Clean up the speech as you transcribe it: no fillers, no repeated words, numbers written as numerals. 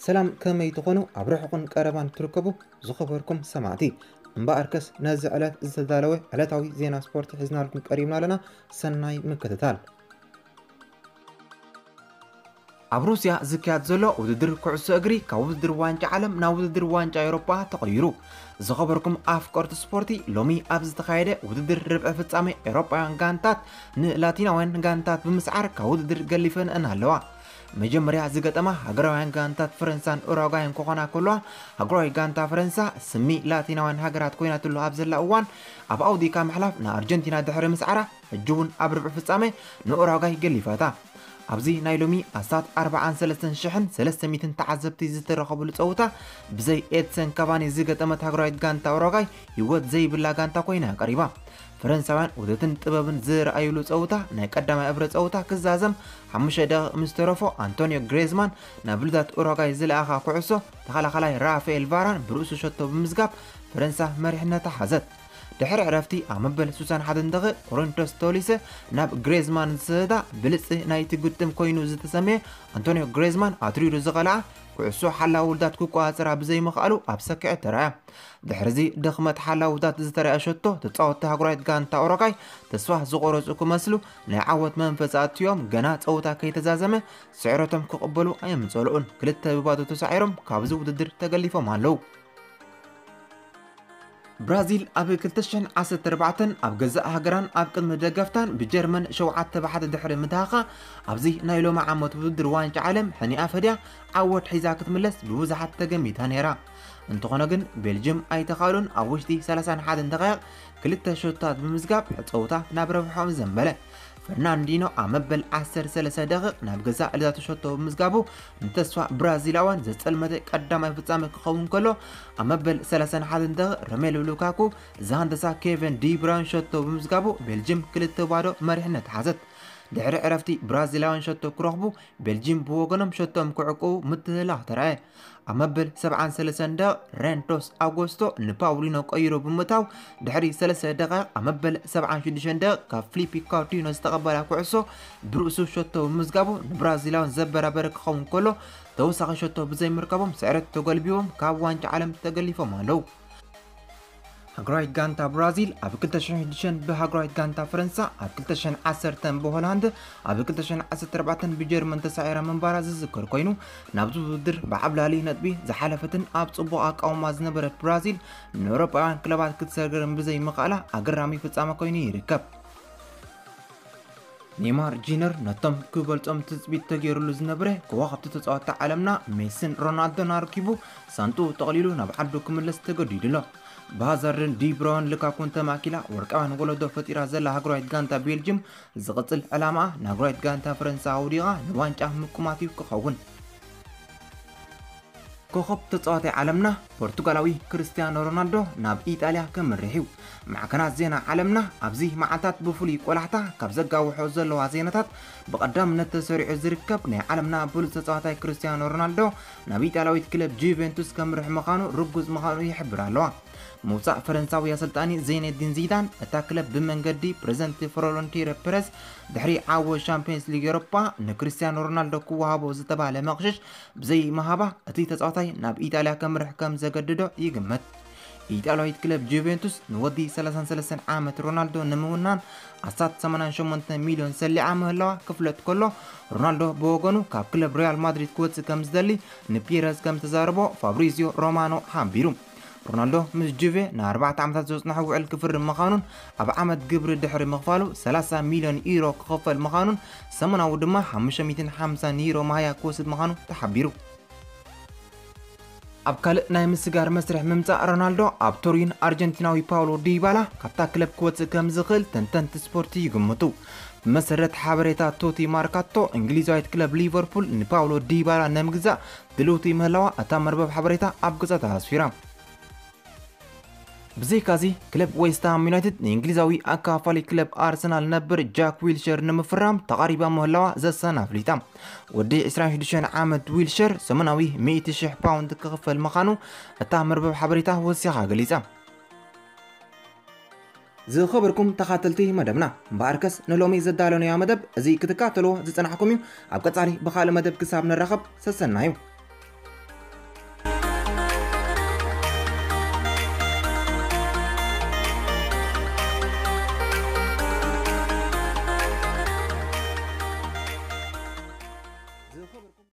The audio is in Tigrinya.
سلام كما يتقنوا أبرحكم كربان تركبوا زخبركم سمعتي مباركس نزع على الزدالوي على تعوي زينا سبورت حزنا لكم قريبنا لنا سناي مكتتال ኣብ ሩስያ ዝካየድ ዘሎ ውድድር ኩዕሶ እግሪ ካብ ውድድር ዋንጫ ዓለም ናብ ውድድር ዋንጫ ኤውሮፓ ተቐይሩ ዝኸበርኩም ኣፍቀርቲ ስፖርቲ ሎሚ ኣብ ዝተኻየደ ውድድር ርብዒ ፍጻሜ ኤውሮፓውያን ጋንታት ንላቲናውያን ጋንታት ብምስዓር ካብ ውድድር ገሊፈን ኣለዋ መጀመርያ ዝገጠማ ሃገራውያን ጋንታት ፈረንሳን ኡሩጓይን ክኾና ከለዋ ሃገራዊ ጋንታ ፈረንሳ ስሚ ላቲናውያን ሃገራት ኮይናትሉ ኣብ ዘላ እዋን ኣብ ኣውዲካ ምሕላፍ ንኣርጀንቲና ድሕሪ ምስዓራ እጅውን ኣብ ርብዒ ፍጻሜ ንኡሩጓይ ገሊፋታ ኣብዚ ናይ ሎሚ ኣሳት 43,300 ተዓዘብቲ ዝተረኸቡሉ ፀውታ ብዘይ ኤድሰን ካቫኒ ዝገጠመት ሃገራዊት ጋንታ ኡሩጓይ ህይወት ዘይብላ ጋንታ ኮይና ቀሪባ ፈረንሳውያን ውህደትን ጥበብን ዝረኣዩሉ ፀውታ ናይ ቀዳማይ እብረ ፀውታ ክዛዘም 5 ደቂቕ ምስ ተረፎ አንቶኒዮ ግሬዝማን ናብ ብልታት ኡሩጓይ ዝለኣኻ ኩዕሶ ተኸላኻላይ ራፋኤል ቫራን ብርእሱ ሸቶ ብምዝጋብ ፈረንሳ መሪሕነታ ሓዘት ድሕሪ ዕረፍቲ ኣብ መበል 61 ደቂቕ ኮሪንቶስ ቶሊሰ ናብ ግሬዝማን ዝስህዳ ብልፂ ናይቲ ግጥም ኮይኑ ዝተሰመየ አንቶኒዮ ግሬዝማን ኣትሪዱ ዝቐልዓ ኩዕሶ ሓላዊ ውልዳት ክቋፀራ ብዘይምኽኣሉ ኣብ ሰኪዐ ተረኣያ ድሕሪዚ ድኽመት ሓላዊ ውልዳት ዝተረኣየ ሸቶ ተፃወቲ ሃገራዊት ጋንታ ኡሩጓይ ተስፋ ዝቆረፁ ክመስሉ ናይ ዓወት መንፈስ ኣትዮም ገና ፀውታ ከይተዛዘመ ስዕረቶም ክቕበሉ ኣየምፀልኡን ክልተ ብባዶ ተሳዒሮም ካብዚ ውድድር ተገሊፎም ኣለዉ برازيل ኣብ 2014 ኣብ ገዛእ ሃገራን ኣብ ቅድሚ ደገፍታን ብጀርመን 7-1 ድሕሪ ምትሃኻ ኣብዚ ናይ ሎሚ ዓመት ውድድር ዋንጫ ዓለም ሕኒኣ ፈድያ ዓወት ሒዛ ክትምለስ ብብዙሓት ተገሚታ ነይራ እንተኾነ ግን ቤልጅየም ኣይተኻሉን ኣብ ውሽጢ 31 ደቂቕ ክልተ ሸቶታት ብምዝጋብ ፀውታ ናብ ረብሖም ዘንበለ ፈርናንዲኖ ኣብ መበል 13 ደቂቕ ናብ ገዛእ ዕልዳቱ ሸቶ ብምዝጋቡ ንተስፋ ብራዚላውያን ዘፀልመተ ቀዳማይ ፍጻመ ክኸውን ከሎ ኣብ መበል 31 ደቂቕ ሮሜሉ ሉካኩ ዛንደሳ ኬቨን ዲ ብራውን ሸቶ ብምዝጋቡ ቤልጅየም 2-0 መሪሕነት ሓዘት ድሕሪ ዕረፍቲ ብራዚላውያን ሸቶ ክረኽቡ ቤልጅየም ብወገኖም ሸቶም ክዕቅቡ ምትህላኽ ተረኣየ ኣብ መበል 73 ደቂቕ ሬንቶስ ኣጎስቶ ንፓውሊኖ ቀይሮ ብምእታው ድሕሪ 3 ደቂቕ ኣብ መበል 76 ደቂቕ ካብ ፊሊፒ ካውቲኖ ዝተቐበላ ኩዕሶ ብርእሱ ሸቶ ብምዝጋቡ ንብራዚላውያን ዘበራበረ ክኸውን ከሎ ተወሳኺ ሸቶ ብዘይምርካቦም ስዕረት ተገልቢቦም ካብ ዋንጫ ዓለም ተገሊፎም ኣለዉ ሃገራዊት ጋንታ ብራዚል ኣብ 2006 ብሃገራዊት ጋንታ ፈረንሳ ኣብ 2010 ብሆላንድ ኣብ 2014 ብጀርመን ተሳዒራ ምንባራ ዝዝከር ኮይኑ ናብዚ ውድድር ብዓብላሊ ነጥቢ ዝሓለፈትን ኣብ ፅቡቕ ኣቃውማ ዝነበረት ብራዚል ንኤውሮጳውያን ክለባት ክትሰግርን ብዘይምኽኣላ ኣገራሚ ፍጻመ ኮይኑ ይርከብ ኔይማር ጁኒየር ነቶም ክበልፆም ትፅቢት ተገይሩሉ ዝነበረ ከዋኽብቲ ተፃወቲ ዓለምና ሜሲን ሮናልዶን ኣርኪቡ ሳንጡ ተቐሊሉ ናብ ዓዱ ክምለስ ተገዲዱ ኣሎ بهازارن دي براون لكاكون تماكيلا ورقان ولدو فتيرا زلا هاغرايت غانتا بيلجيم زقصل علامه ناغرايت غانتا فرنسا وديغا نوانچا مكماتيو كخون كوخب تصاوتي عالمنا برتغالاوي كريستيانو رونالدو ناب ايطاليا كمرحيو مع كنات زينا عالمنا ابزي معاتات بفولي قلحتا كاب زغاو خو زلوا زيناتات بقدامነት ተሰሪዑ ዝርከብ ናይ ዓለምና ብሉፅ ተጻዋታይ ክርስቲያኖ ሮናልዶ ናብ ኢጣልያዊት ክለብ ጁቬንቱስ ከምርሕ ምዃኑ ርጉዝ ምዃኑ ይሕብር ኣለዋ موسى فرنساوي سلطاني زين الدين زيدان اتا كلب بمنقدي بريزنتي فرولونتير بريس دحري عاو شامبيونز ليج اوروبا نكريستيانو رونالدو كوهابو زتباله مقشش بزي مهابه اتي تጻوتاي ناب ايطاليا كمرح كم زغددو يغمت ኢጣልያዊት ክለብ ጁቬንቱስ ንወዲ 33 ዓመት ሮናልዶ ንምውናን 88 ሚልዮን ሰሊዓ ምህላዋ ክፍለት ከሎ ሮናልዶ ብወገኑ ካብ ክለብ ሪያል ማድሪድ ክወፅእ ከም ዝደሊ ንፒረስ ከም ተዛረቦ ፋብሪዚዮ ሮማኖ ሓቢሩ ሮናልዶ ምስ ጁቬ ን4 ዓመታት ዝጽንሐ ውዕል ክፍርም ምዃኑን ኣብ ዓመት ግብሪ ድሕሪ ምኽፋሉ 30 ሚልዮን ዩሮ ክኸፈል ምዃኑን ሰሙናዊ ድማ 550 ዩሮ ማያ ክወስድ ምዃኑ ተሓቢሩ ኣብ ካልእ ናይ ምስጋር መስርሕ ምምጻእ ሮናልዶ ኣብ ቶሪን ኣርጀንቲናዊ ፓውሎ ዲባላ ካብታ ክለብ ክወፅእ ከም ዝኽእል ተንተንቲ ስፖርቲ ይግምቱ ብመሰረት ሓበሬታ ቶቲ ማርካቶ እንግሊዛዊት ክለብ ሊቨርፑል ንፓውሎ ዲባላ ንምግዛእ ድልውቲ ምህላዋ እታ መርበብ ሓበሬታ ኣብ ገጻታ ኣስፊራ بزيكازي كلب ويستهام يونايتد انجليزاوي اكافالي كلب ارسنال نبر جاك ويلشر نمفرام تقريبا مهلوا زسنا فليتام ودي 21 عامد ويلشر سمناوي 100,000 باوند كغفل مخانو اتا مربب حبريتا وسيخا غليزا زي خبركم تخاتلتي مدبنا مباركس نلومي زدالوني يا مدب زي كتكاتلو زي صنحكم اب قصاري بخال مدب كساب نرخب سسنايو